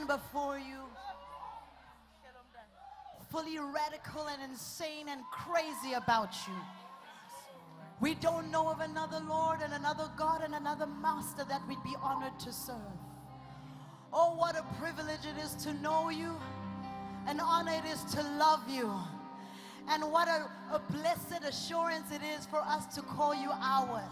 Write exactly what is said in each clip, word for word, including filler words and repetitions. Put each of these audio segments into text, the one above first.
stand before you, fully radical and insane and crazy about you. We don't know of another Lord and another God and another Master that we'd be honored to serve. Oh, what a privilege it is to know you. An honor it is to love you. And what a, a blessed assurance it is for us to call you ours.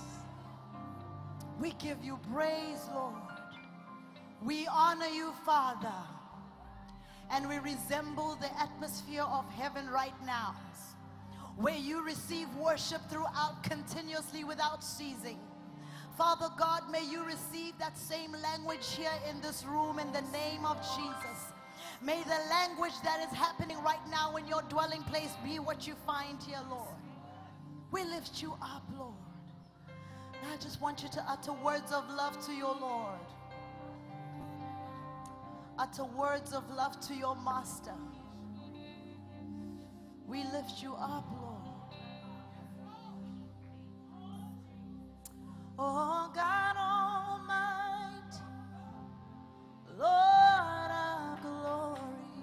We give you praise, Lord. We honor you, Father. And we resemble the atmosphere of heaven right now, where you receive worship throughout continuously without ceasing. Father God, may you receive that same language here in this room in the name of Jesus. May the language that is happening right now in your dwelling place be what you find here, Lord. We lift you up, Lord. I just want you to utter words of love to your Lord. Utter words of love to your Master. We lift you up, Lord. Oh God Almighty, Lord of glory,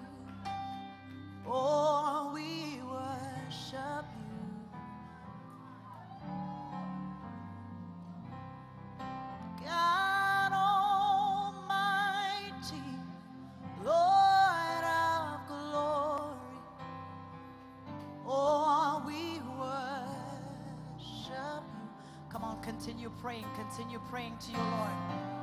oh, we worship you. God Almighty, Lord of glory, oh, we worship you. Come on, continue praying, continue praying to your Lord.